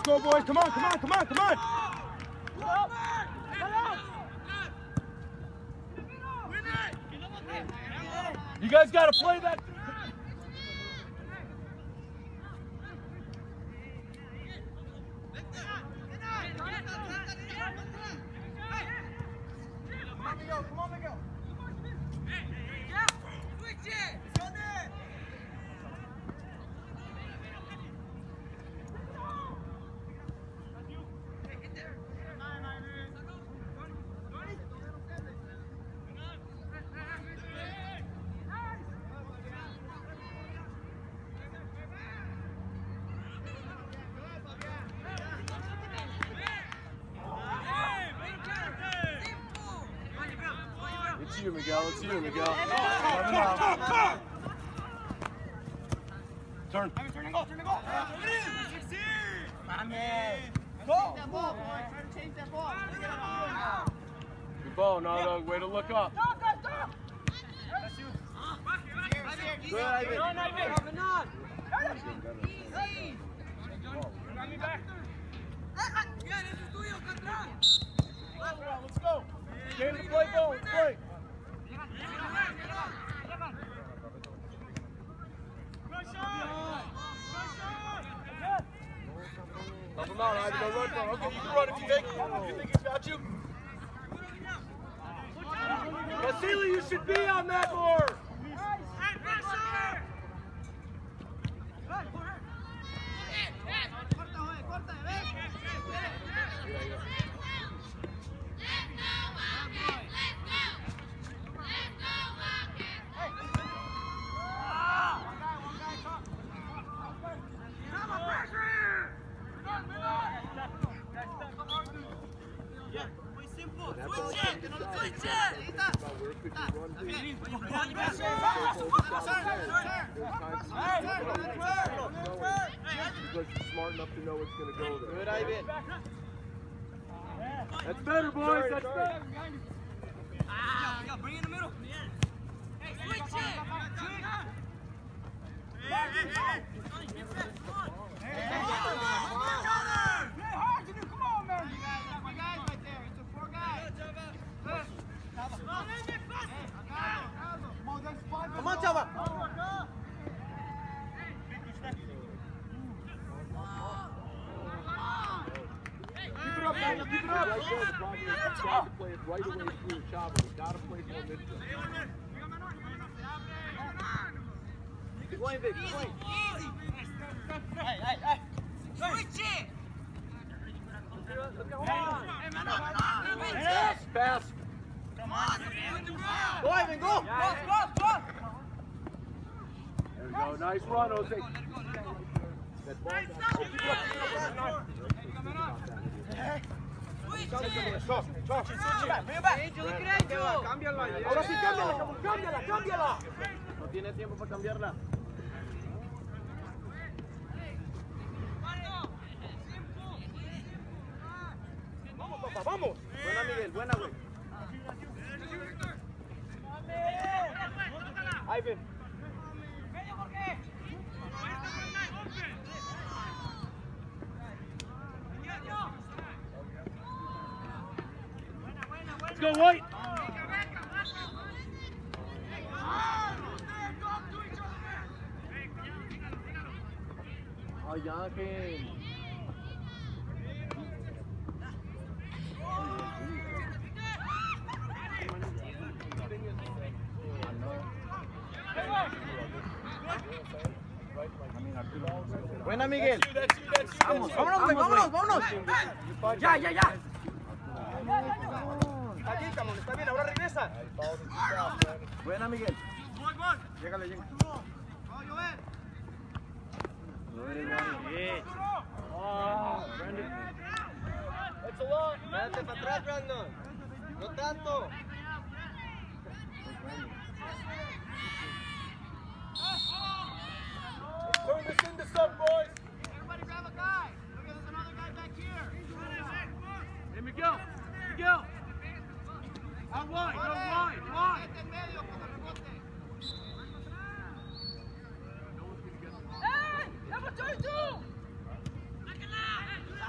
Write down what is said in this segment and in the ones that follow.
go, boys. Come on, come on, come on, come on. You guys got to play that. Come on, Miguel. It's you, Miguel. It's you, Miguel. Turn. Turn and go. Turn and go. Go. Change that ball. Good ball, Nardo. Way to look up. Good, Ivan. On, Ivan. On. Easy. Got me back. Let's go. Game to play ball. Let's play. Help him out, Ivan. Don't run for him. Okay, you can run if you think. You think he's got you? Vasily, you should be on that more. Because you're smart enough to know it's going to go there. Good, Ivan. That's better, boys. That's better. Bring it in the middle. Hey, switch it. Come on, Chava. Keep it up, Daniel. Keep it up. Right there, the problem is you tried to play it right away through Chava. We got to play more midfield. Keep playing, Vic. Keep playing. Easy. Hey. Switch it. Pass. Come on. Go, Ivan, go. Go. There we go. Nice run, Jose. That ball ahora sí, cámbiala. No tiene tiempo para cambiarla. Vamos, papá, vamos. Buena, Miguel, buena, güey. Ivan. Let's go, White. Oh, Yankin. Buena, Miguel. Vámonos. Ya. Aquí, Camón, está bien, ahora regresa. Buena, Miguel. Llégale. That's a lot. Espérate para atrás, Brandon. No tanto. Turn this into some, boys. Everybody grab a guy. Look, there's another guy back here. Hey, Miguel. Out wide, wide. Hey, number 22.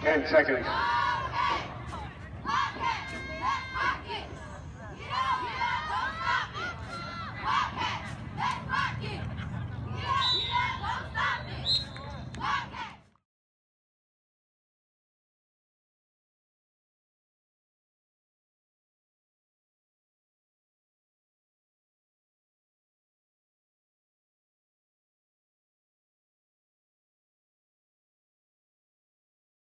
10 seconds.